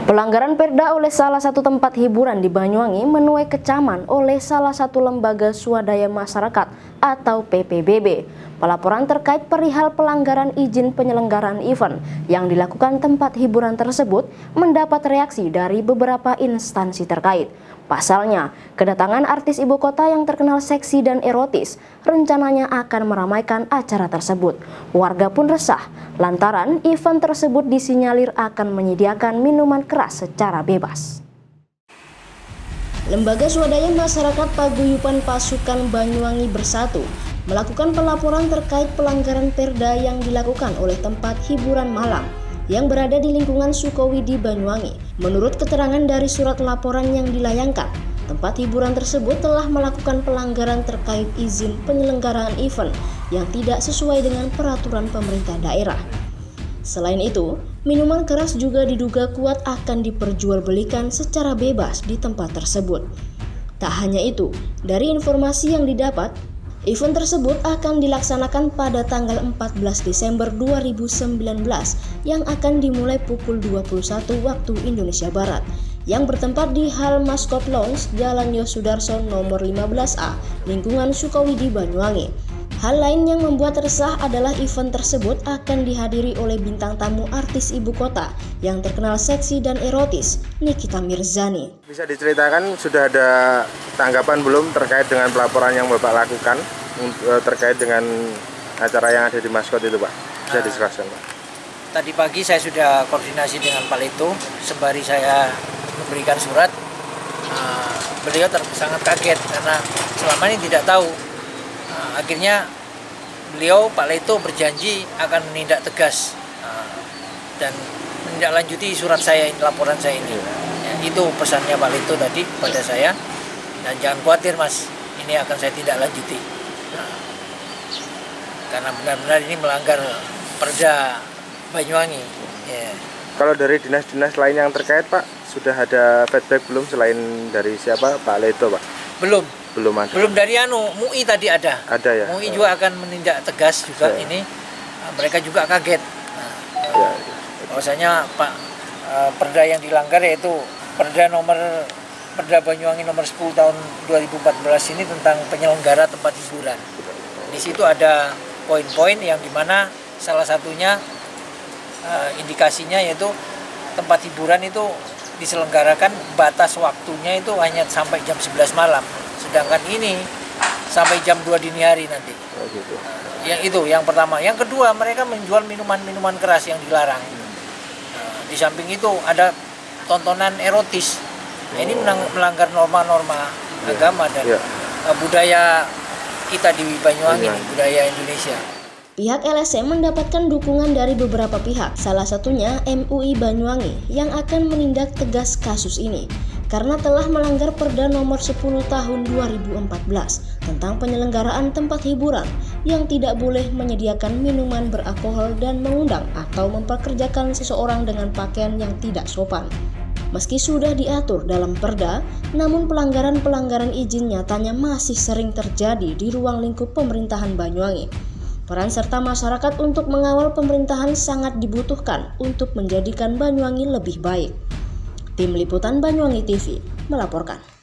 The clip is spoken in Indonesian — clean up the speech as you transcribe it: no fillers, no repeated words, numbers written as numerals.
Pelanggaran Perda oleh salah satu tempat hiburan di Banyuwangi menuai kecaman oleh salah satu lembaga swadaya masyarakat atau PPBB. Pelaporan terkait perihal pelanggaran izin penyelenggaraan event yang dilakukan tempat hiburan tersebut mendapat reaksi dari beberapa instansi terkait. Pasalnya, kedatangan artis ibu kota yang terkenal seksi dan erotis rencananya akan meramaikan acara tersebut. Warga pun resah lantaran event tersebut disinyalir akan menyediakan minuman keras secara bebas. Lembaga Swadaya Masyarakat Paguyuban Pasukan Banyuwangi Bersatu melakukan pelaporan terkait pelanggaran Perda yang dilakukan oleh tempat hiburan malam yang berada di lingkungan Sukowidi Banyuwangi. Menurut keterangan dari surat laporan yang dilayangkan, tempat hiburan tersebut telah melakukan pelanggaran terkait izin penyelenggaraan event yang tidak sesuai dengan peraturan pemerintah daerah. Selain itu, minuman keras juga diduga kuat akan diperjualbelikan secara bebas di tempat tersebut. Tak hanya itu, dari informasi yang didapat, event tersebut akan dilaksanakan pada tanggal 14 Desember 2019 yang akan dimulai pukul 21 waktu Indonesia Barat yang bertempat di Hall Maskot Lounge, Jalan Yosudarso nomor 15A, lingkungan Sukowidi Banyuwangi. Hal lain yang membuat resah adalah event tersebut akan dihadiri oleh bintang tamu artis ibu kota yang terkenal seksi dan erotis, Nikita Mirzani. Bisa diceritakan sudah ada tanggapan belum terkait dengan pelaporan yang Bapak lakukan terkait dengan acara yang ada di Maskot itu, Pak? Bisa dijelaskan, Pak? Tadi pagi saya sudah koordinasi dengan Pak Leto, sembari saya memberikan surat. Beliau sangat kaget karena selama ini tidak tahu. Akhirnya beliau, Pak Leto, berjanji akan menindak tegas dan menindaklanjuti surat saya, laporan saya ini. Ya, itu pesannya Pak Leto tadi pada saya. Dan jangan khawatir, Mas, ini akan saya tindak lanjuti. Karena benar-benar ini melanggar Perda Banyuwangi. Yeah. Kalau dari dinas-dinas lain yang terkait, Pak, sudah ada feedback belum selain dari siapa, Pak Leto, Pak? Belum ada. Belum dari MUI tadi ada. Ada ya. MUI juga akan menindak tegas juga ya. Ini mereka juga kaget. Bahwasanya Pak Perda yang dilanggar yaitu Perda Banyuwangi nomor 10 tahun 2014 ini tentang penyelenggara tempat hiburan. Di situ ada poin-poin yang dimana salah satunya indikasinya yaitu tempat hiburan itu diselenggarakan batas waktunya itu hanya sampai jam 11 malam. Sedangkan ini sampai jam 2 dini hari nanti. Yang itu yang pertama. Yang kedua, mereka menjual minuman-minuman keras yang dilarang. Di samping itu ada tontonan erotis. Ini melanggar norma-norma agama dan budaya kita di Banyuwangi, budaya Indonesia. Pihak LSM mendapatkan dukungan dari beberapa pihak, salah satunya MUI Banyuwangi yang akan menindak tegas kasus ini karena telah melanggar Perda nomor 10 tahun 2014 tentang penyelenggaraan tempat hiburan yang tidak boleh menyediakan minuman beralkohol dan mengundang atau memperkerjakan seseorang dengan pakaian yang tidak sopan. Meski sudah diatur dalam Perda, namun pelanggaran-pelanggaran izin nyatanya masih sering terjadi di ruang lingkup pemerintahan Banyuwangi. Peran serta masyarakat untuk mengawal pemerintahan sangat dibutuhkan untuk menjadikan Banyuwangi lebih baik. Tim Liputan Banyuwangi TV melaporkan.